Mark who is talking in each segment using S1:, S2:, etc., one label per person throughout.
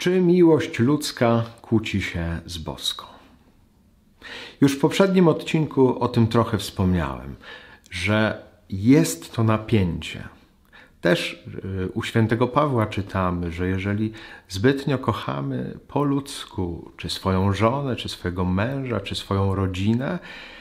S1: Czy miłość ludzka kłóci się z boską? Już w poprzednim odcinku o tym trochę wspomniałem, że jest to napięcie. Też u świętego Pawła czytamy, że jeżeli zbytnio kochamy po ludzku, czy swoją żonę, czy swojego męża, czy swoją rodzinę,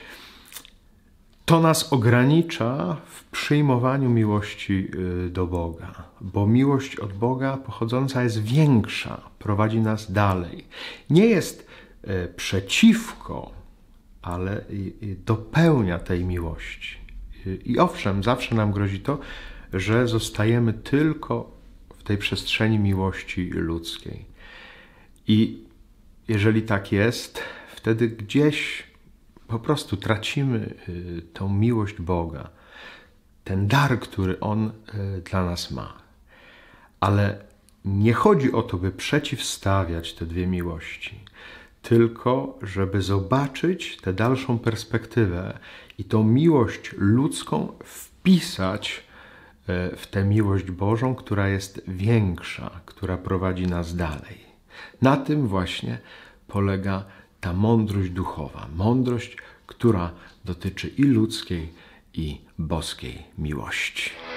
S1: to nas ogranicza w przyjmowaniu miłości do Boga, bo miłość od Boga pochodząca jest większa, prowadzi nas dalej. Nie jest przeciwko, ale dopełnia tej miłości. I owszem, zawsze nam grozi to, że zostajemy tylko w tej przestrzeni miłości ludzkiej. I jeżeli tak jest, wtedy gdzieś po prostu tracimy tą miłość Boga, ten dar, który On dla nas ma. Ale nie chodzi o to, by przeciwstawiać te dwie miłości, tylko żeby zobaczyć tę dalszą perspektywę i tą miłość ludzką wpisać w tę miłość Bożą, która jest większa, która prowadzi nas dalej. Na tym właśnie polega ta mądrość duchowa. Mądrość, która dotyczy i ludzkiej, i boskiej miłości.